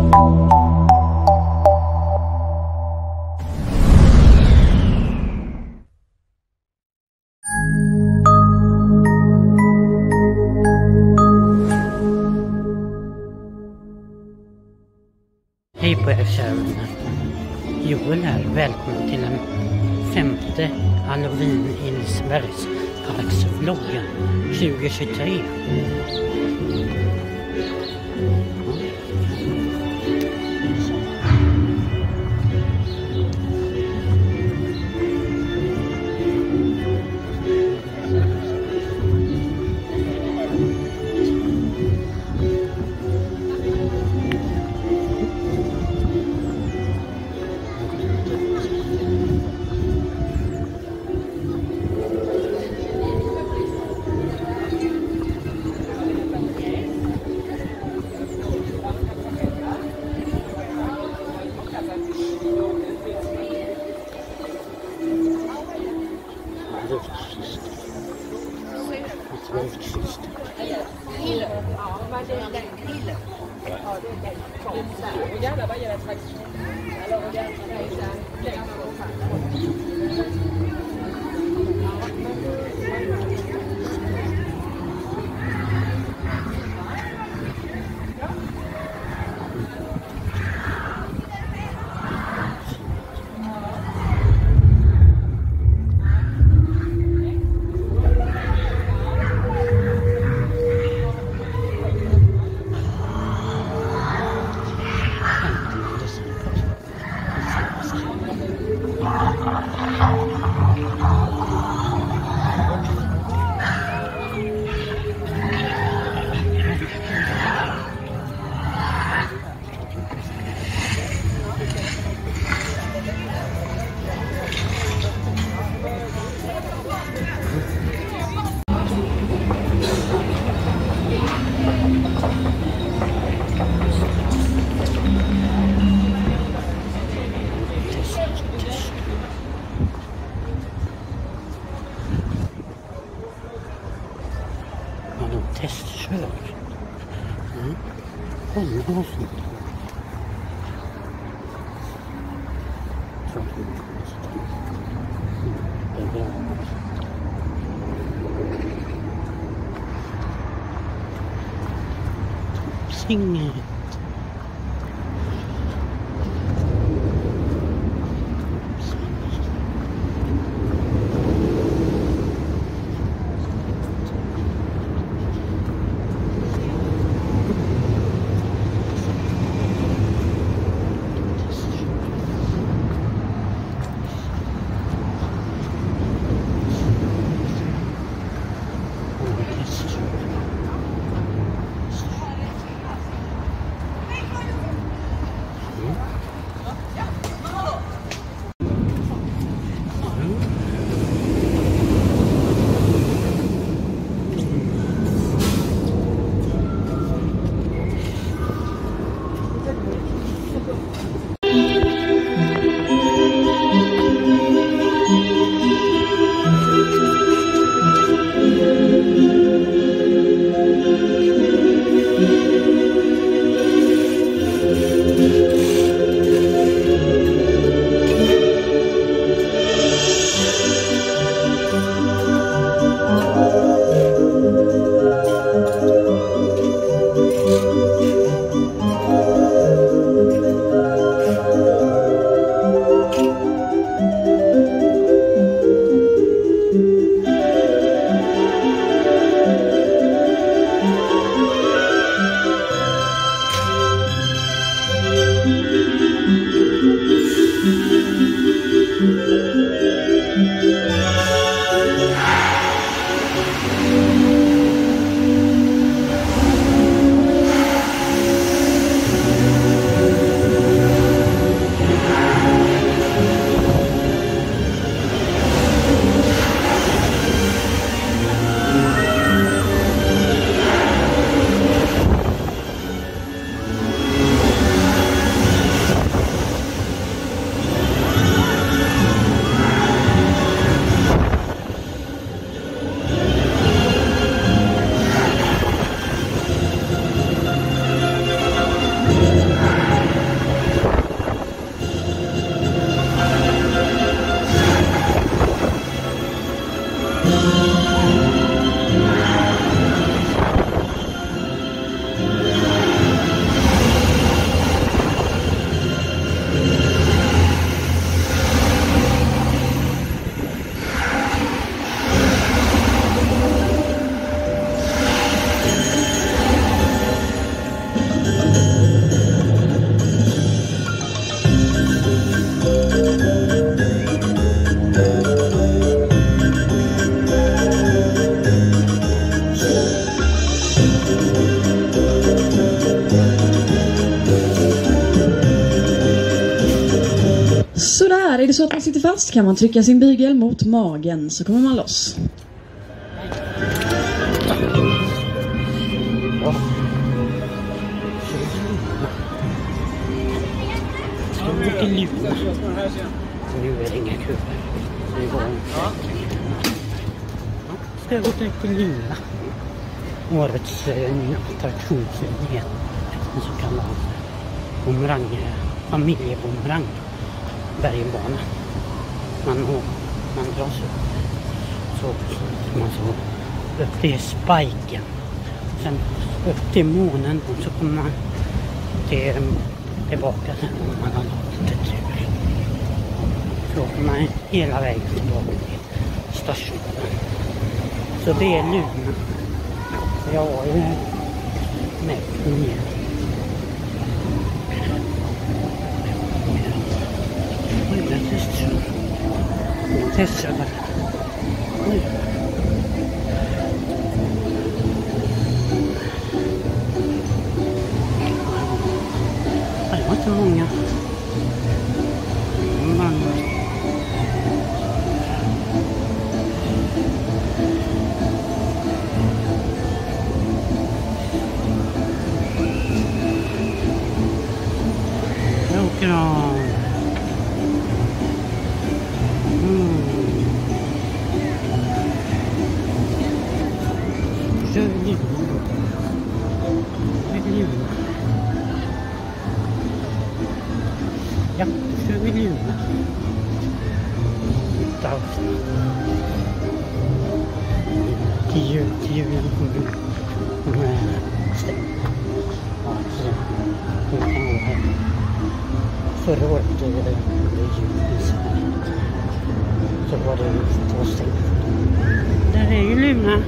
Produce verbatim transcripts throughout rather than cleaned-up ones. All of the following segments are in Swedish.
Hej på er kära vänner. Joel här. Välkommen till den femte Halloween i Lisebergsparksvloggen tjugo tjugotre. Testkör. Mm. Oj, det var fint. Så fint. Det är bra. Sing. är det så att man sitter fast kan man trycka sin bygel mot magen så kommer man loss. Ska vi gå till Luna? Nu är det inga kuber. Det går inte. Ska jag gå till Luna? Årets nya attraktionsnyhet. En så kallad bumerang, familjebumerang. Bergbana. Man, man dras upp. Så man så upp till spiken. Sen upp till månen och så kommer man till, tillbaka sen om man har låtit ett tur. Så åker man hela vägen tillbaka till stationen. Så det är Luna. Jag är med på ner. Oj, jag testar. Jag testar bara. Oj. Ja, det var inte många. Man... Jag åker av. Mm. Kör vi Luna. Kör vi Luna. Ja, kör vi Luna. Till jul, till julen kommer de stängt. Ja, så de kan gå hem. Förra året det var jul i Sverige. Så var det två stängt. Där är ju Luna.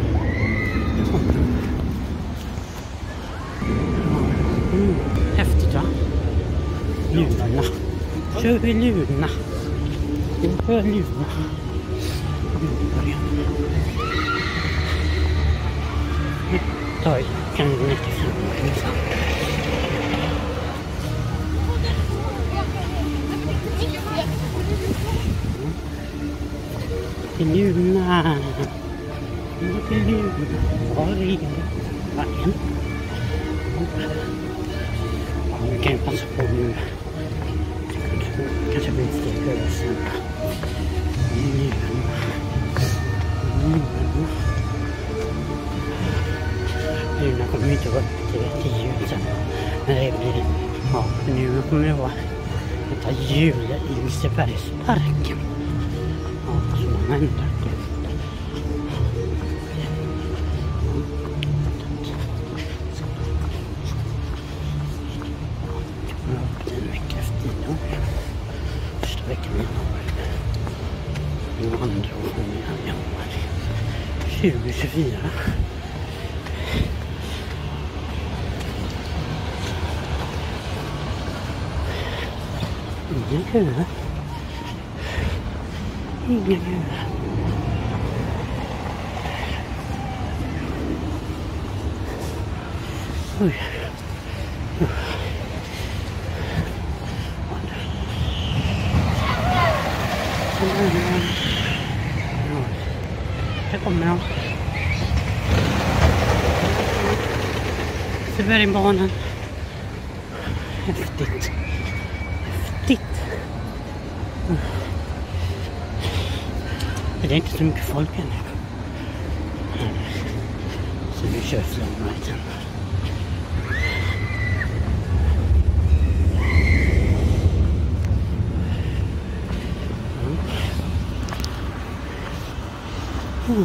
Mm, häftigt va? Luna. Kör vi Luna. Vi kör Luna. Oj, kan vi inte fram. Till Luna. Till Luna. Var är det? Vargen. Ja, vi kan ju passa på nu. Kanske blir ett steg över sen. Luna. Luna. Luna kommer ju inte vara upp till jul sen. Men det blir, ja, nu kommer det vara ett jul i Lisebergsparken. Ja, så man ändrar på det. En vecka efter idag. Första veckan i januari. Nu andra år i januari. tjugo tjugofyra. Inga köer. Inga köer. Oj. Här kommer de. Till bergbanan. Häftigt. Häftigt. Det är inte så mycket folk ännu. Så vi kör flowrighten. Mm.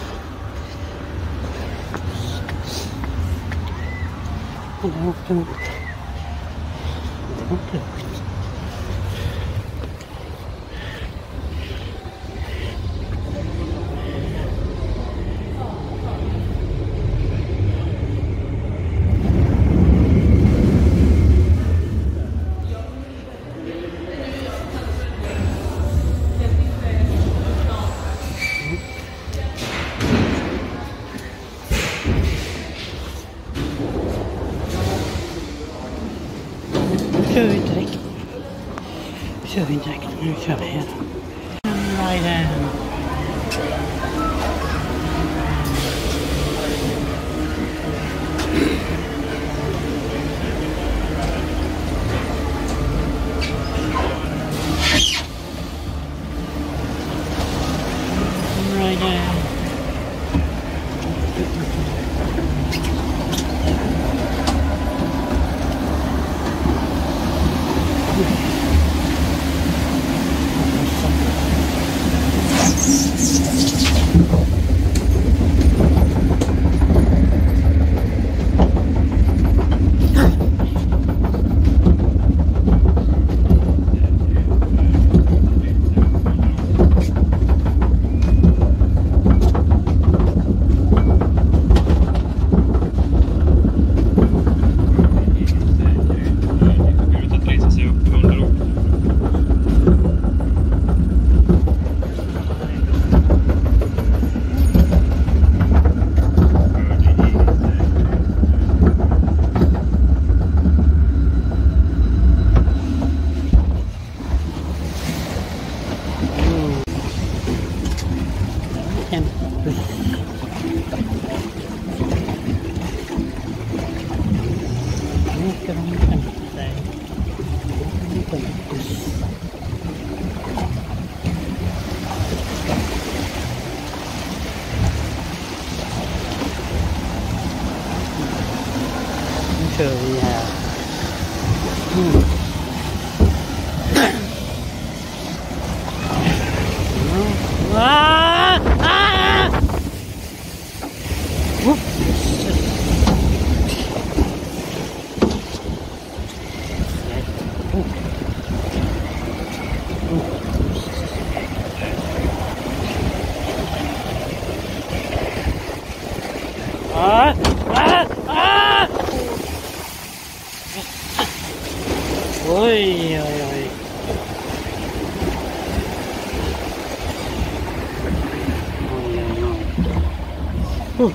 Och där åkte man. Det var inte högt. Kör vi direkt. kör vi inte riktigt, nu kör vi här. Right. Kör vi här. Mm. Ah! Ah! Oh. Ah! Ah! Ah! Oj, oj, oj. Oj, oj, oj. Oh.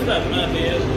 stämmer. Det är...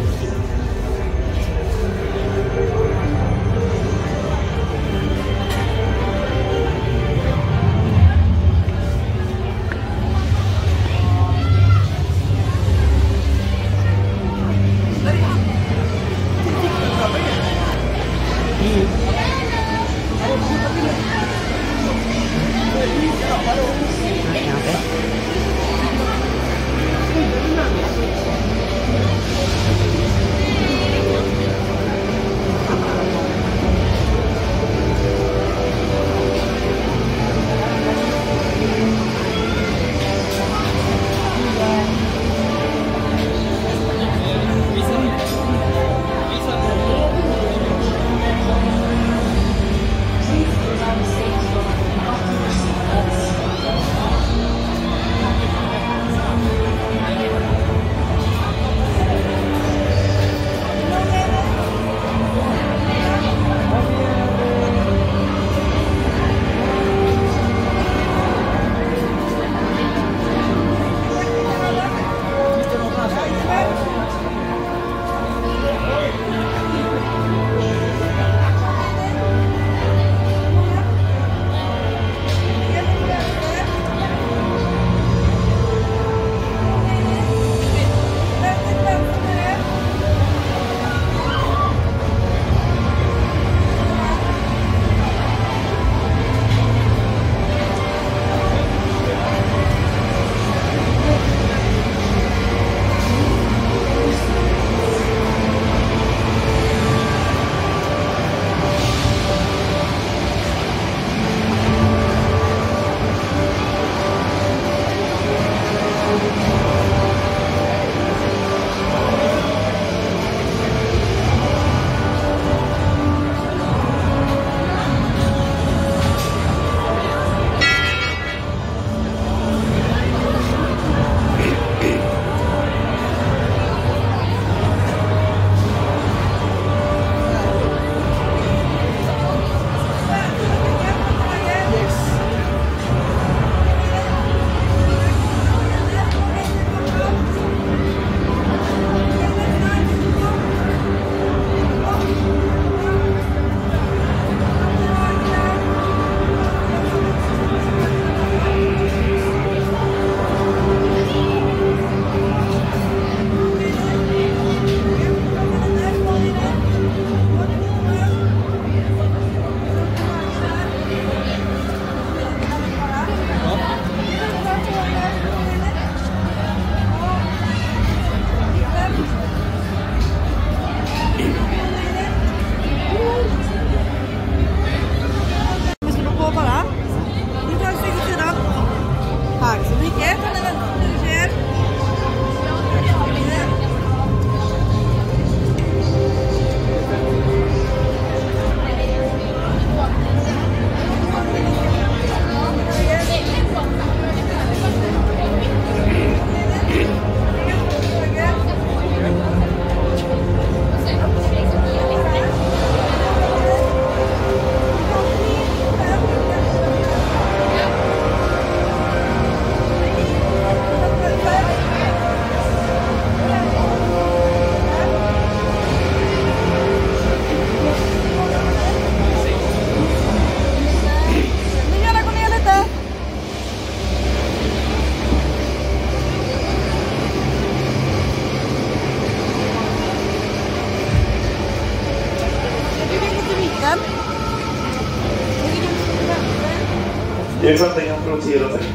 Är det för att den kan producera sig?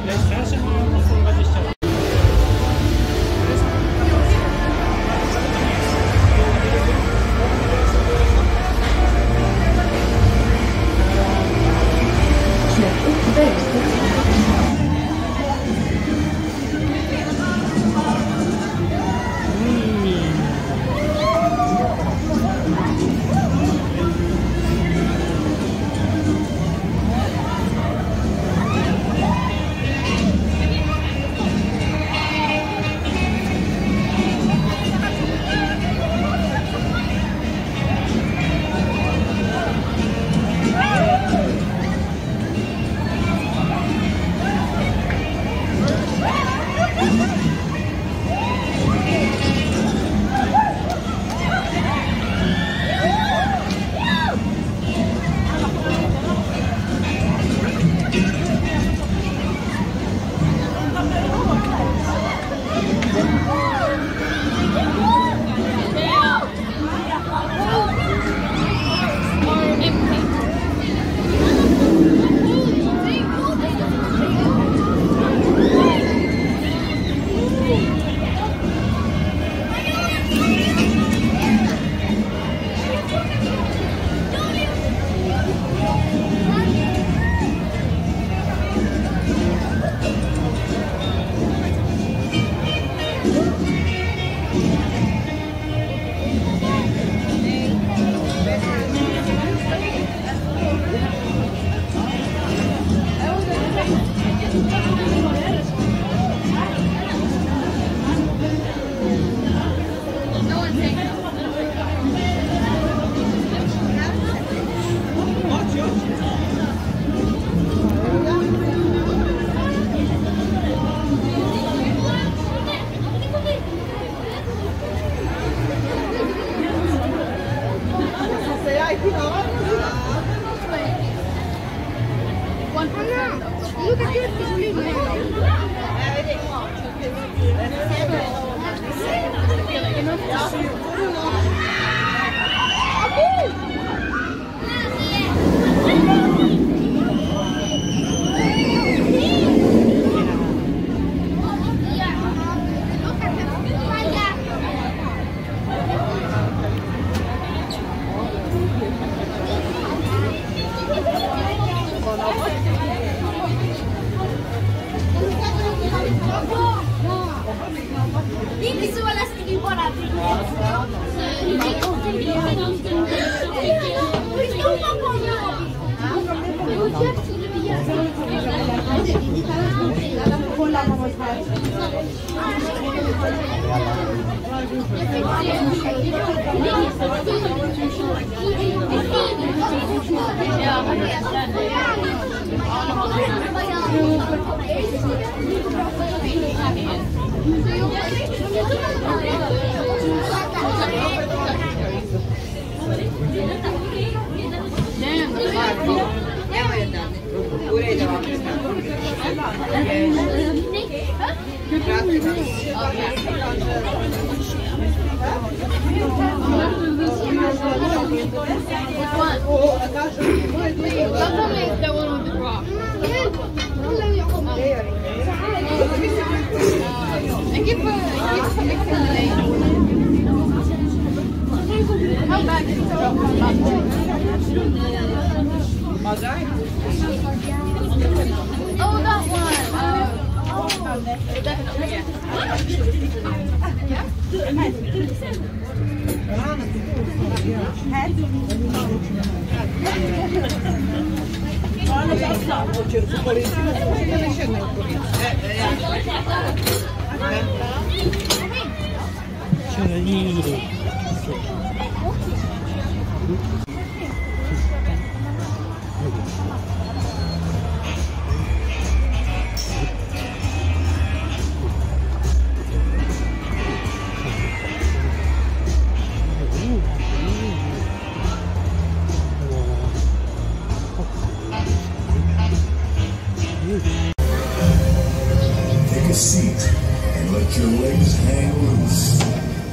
Take a seat and let your legs hang loose.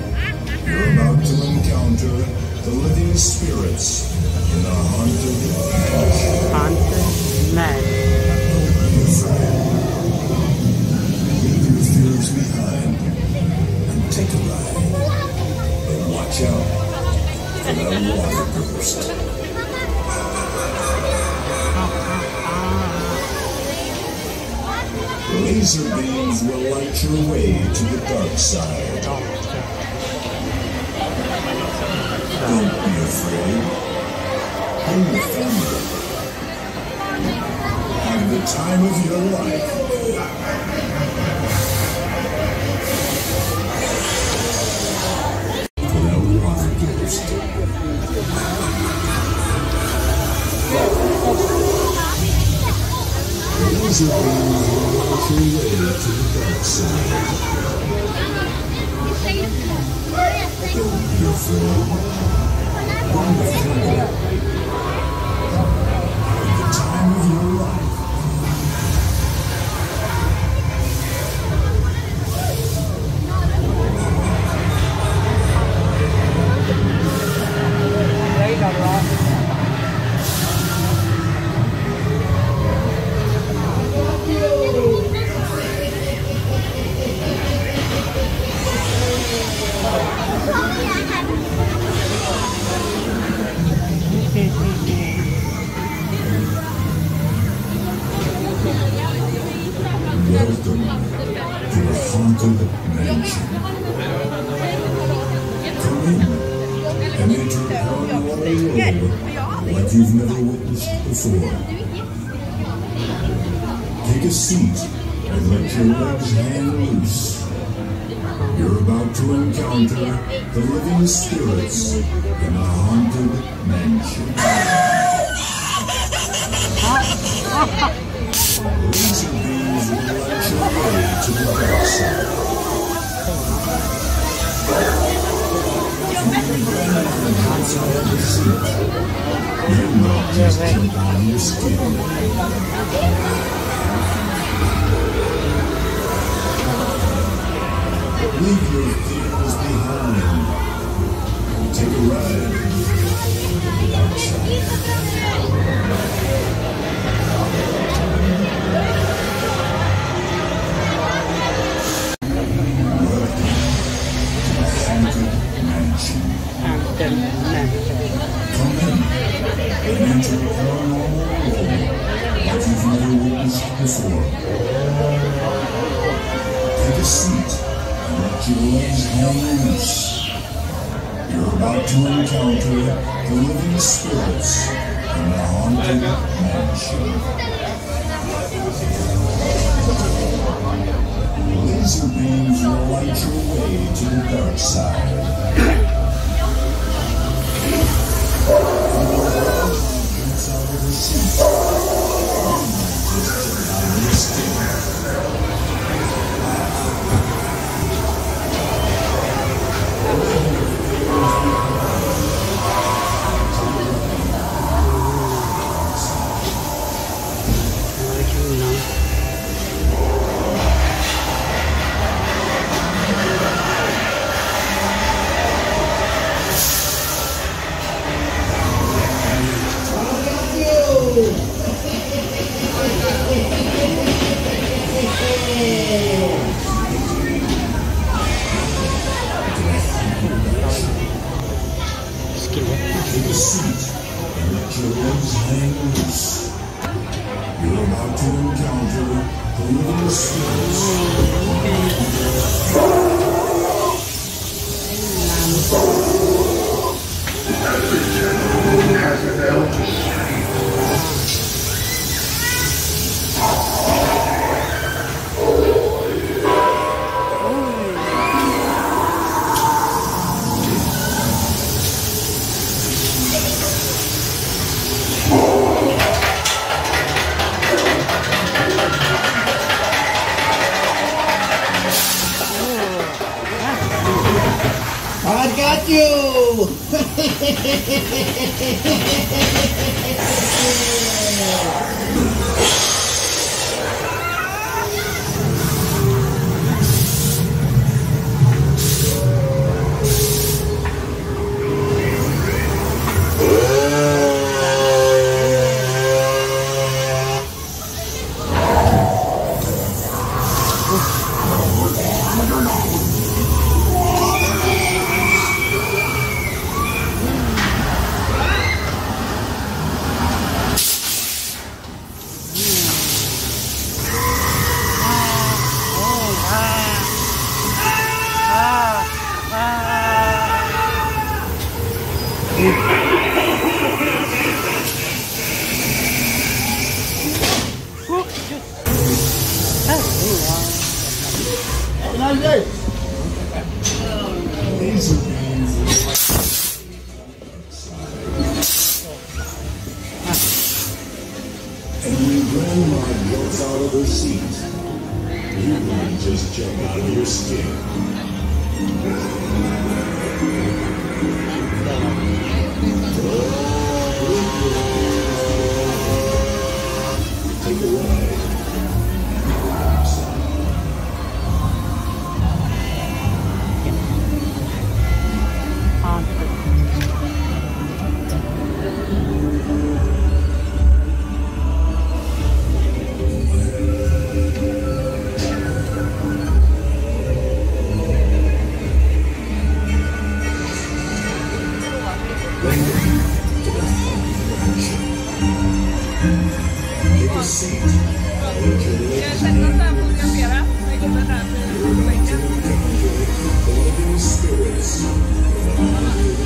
You're about to encounter the living spirits in a haunted mansion. Haunted mansion. Leave your fears behind and take a ride. But watch out for that water burst. Laser beams will light your way to the dark side. Don't be afraid. Bring your family. Have the time of your life. For that water burst. Laser beams will light your way to the dark side. Don't be afraid. Bring your family. Have the time of your life. Welcome to the haunted mansion. Come in and enter the paranormal world like you've never witnessed before. Take a seat and let your legs hang loose. You're about to encounter the living spirits in a haunted mansion. Laser beams will light your way to the dark side. Outside the seat, you might just jump on your skin. Leave your fears behind. Take a ride. Haunted Mansion. Haunted Mansion. Come in and enter a paranormal world like you've never witnessed before. Take a seat and let your legs hang loose. You're about to encounter the living spirits in the Haunted Mansion. Laser beams will light your way to the dark side. Gets out of the seat. Just check out your skin. Take a seat and let your legs hang loose. You're about to encounter the living spirits. Every gentleman has an elder. I got you! Laser beams will light. And when Grandma gets out of her seat, you might just jump out of your skin. Take a ride. Take a seat. Let your legs hang loose. You're about to encounter the living spirits in the Haunted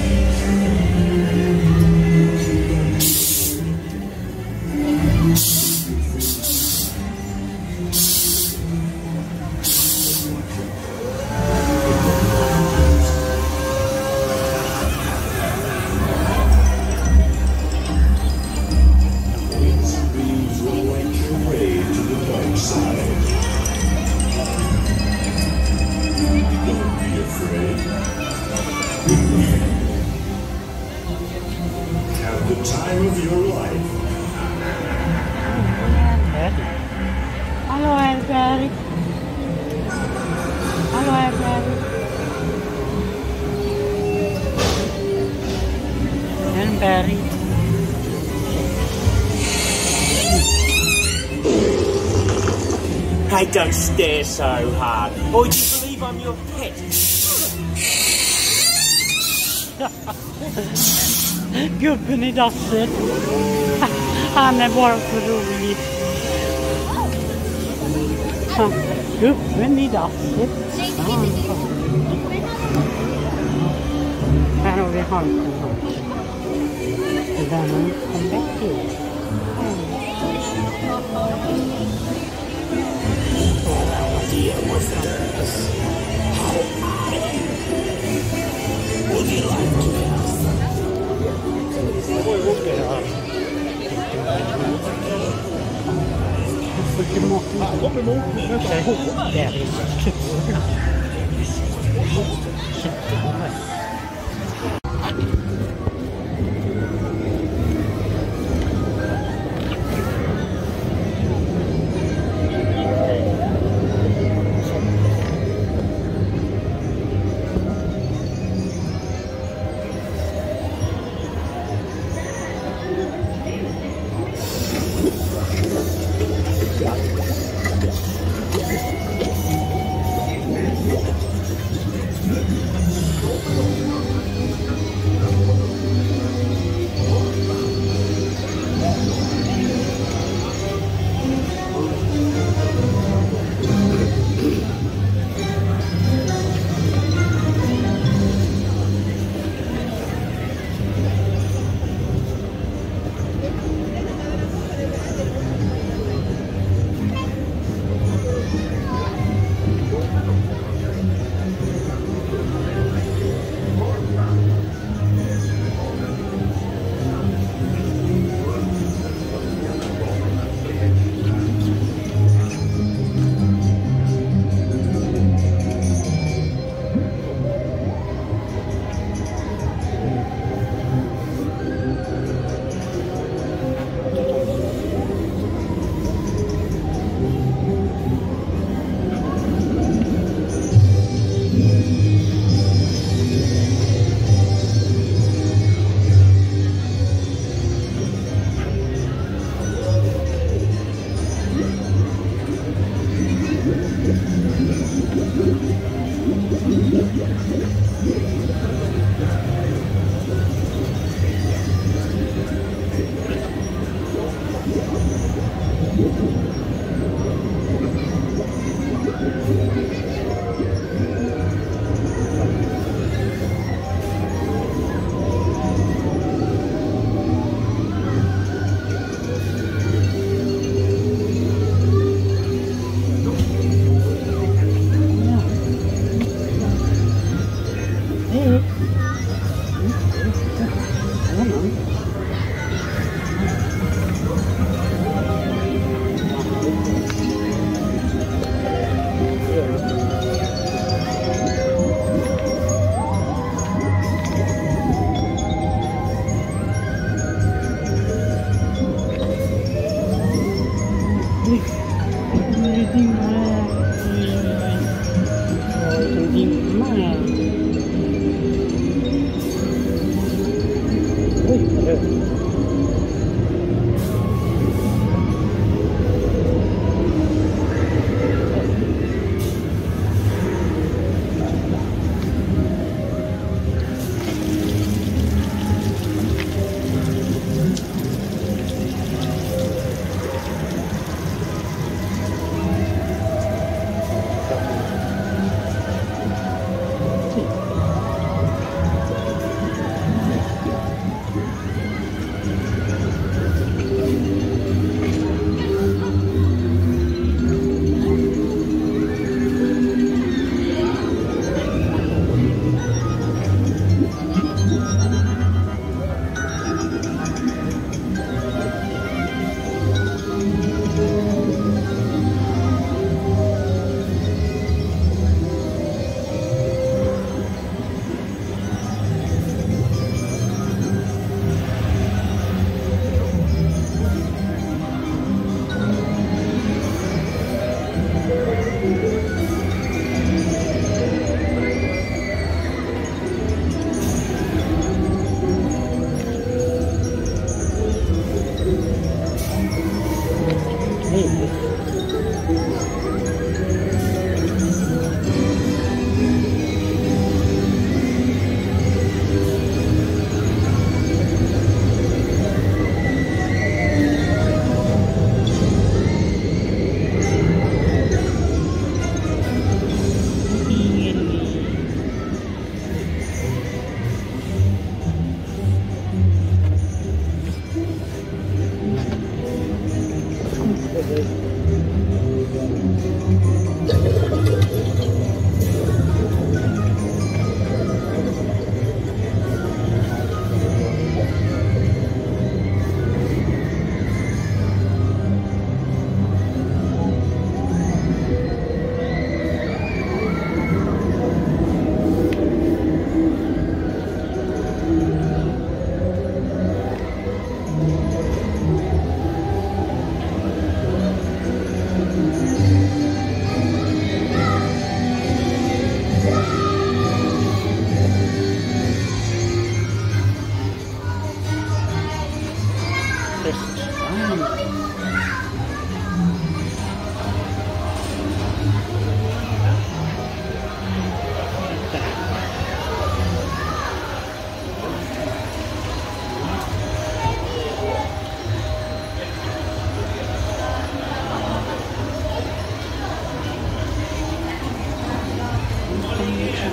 Have the time of your life. Hallå Albert. Hallå Albert. Hey, don't stare so hard. Oh, do you believe I'm your pet? Gubben i dasset. Han är bara för rolig. Gubben i dasset. Här har vi halken här. Den kom bäck till. Dear wizards, how would you like to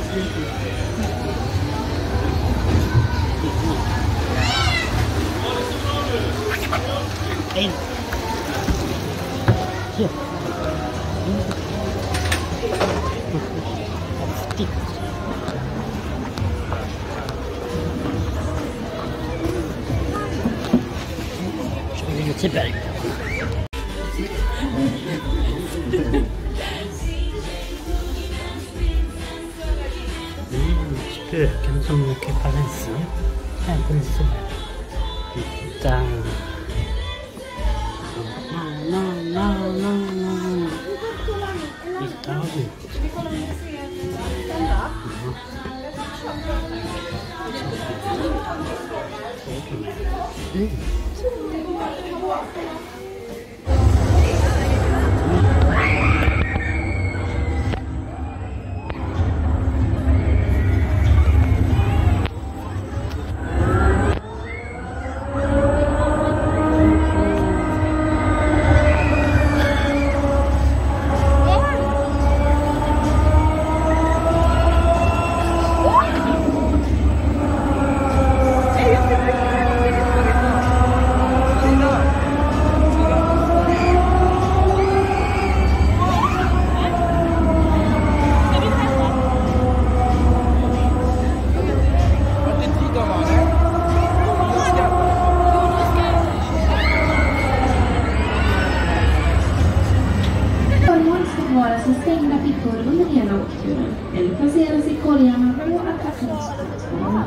En. Hier. Häftigt. Jag är youtuber. Mm, spöken som åker på bensin. Här på bensin. Titta. No, no, no, no. Titta. Mm. Stängda fickor under hela åkturen eller placeras i korgarna på attraktionsplattformarna.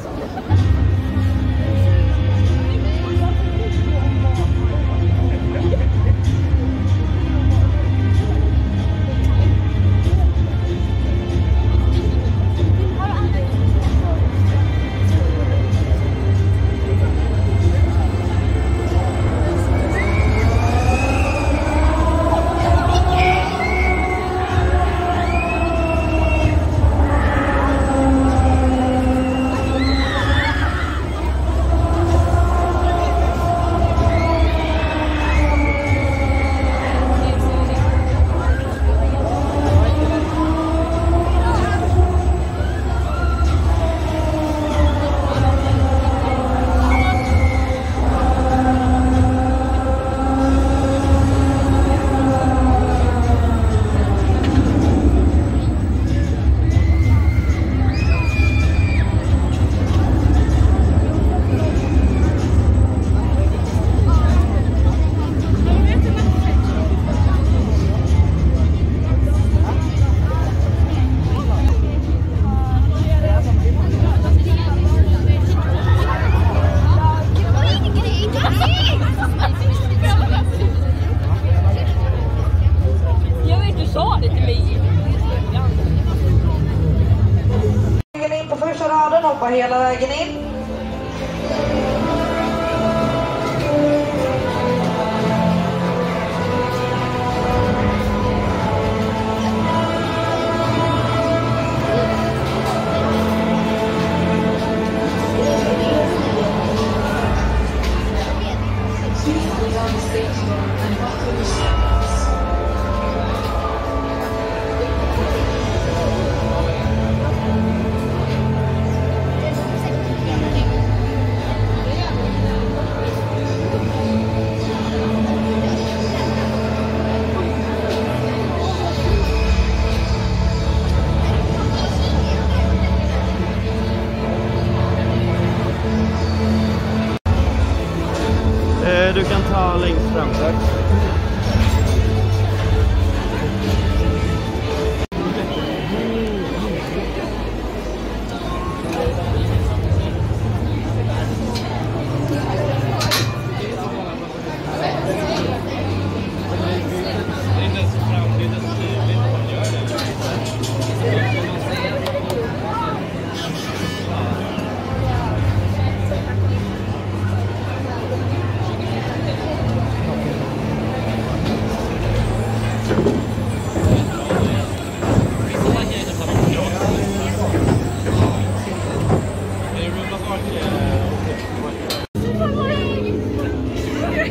In på första raden, hoppa hela vägen in. Du kan ta längst fram, tack.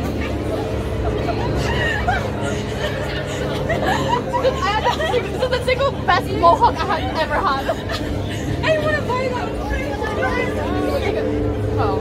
That's single best mohawk I have ever had. I want to buy that. Oh.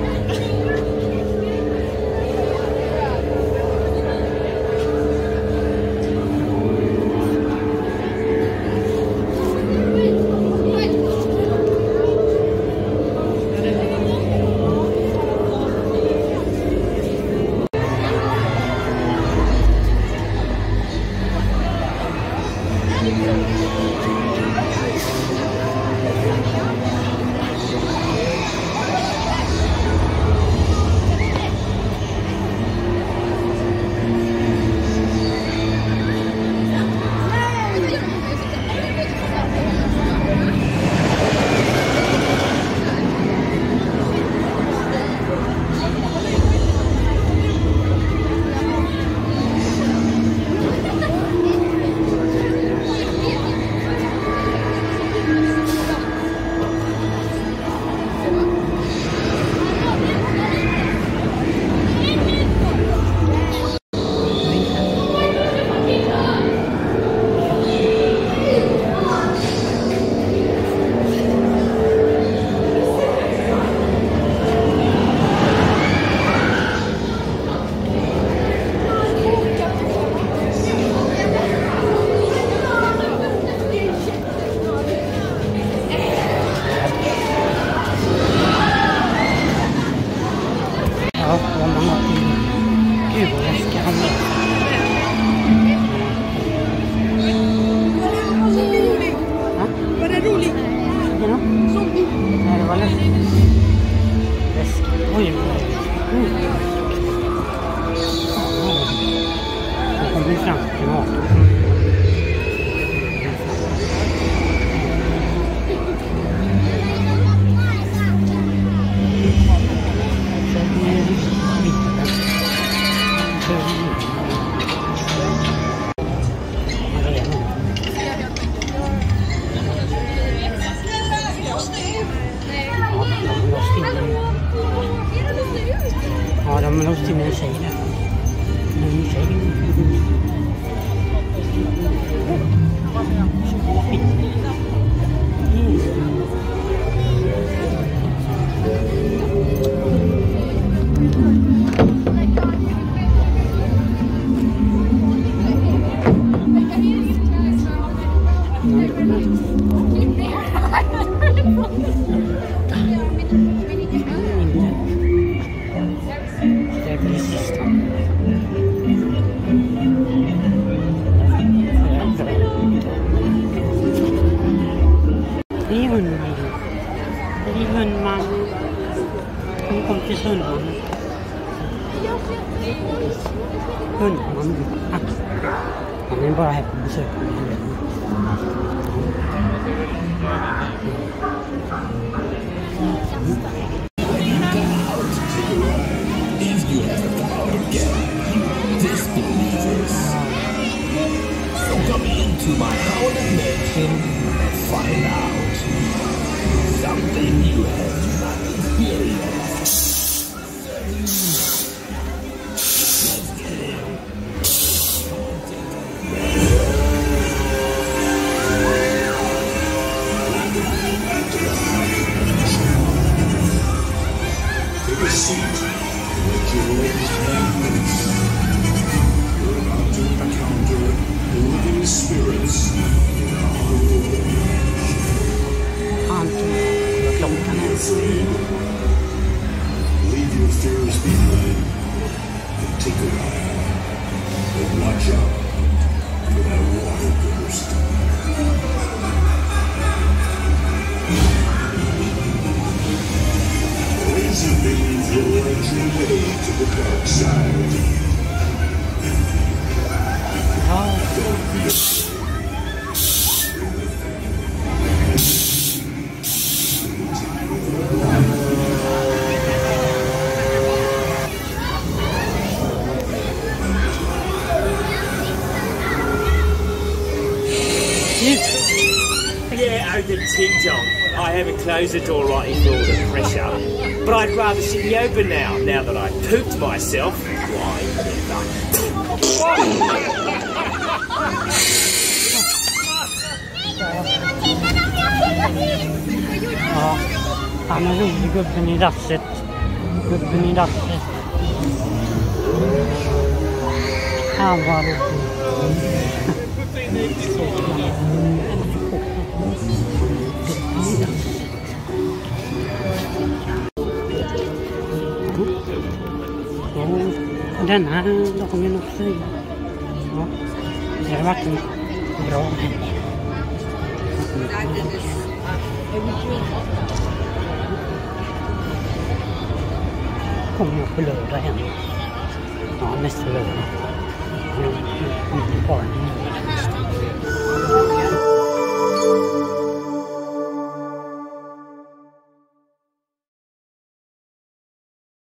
Ja, de låste in en tjej där. En tjej. Hundman. Han är bara här på besök. If you have the power again, disbelievers. So come into my haunted mansion and find out something you have not experienced. Leave your fears behind and take a ride. But watch out for that water burst. Laser beams will lead your way to the dark side. Don't be afraid. Yeah, oh, the ting-tong. I haven't closed the door right in all the pressure. But I'd rather sit in the open now, now that I've pooped myself. Why never? Han är rolig, gubben i dasset. Gubben i dasset. Han var rolig. Och den här dagen också. Ja, det har varit en bra helg. Kommer jag på lördag hem. Ja, nästa lördag. Ja, inte bara.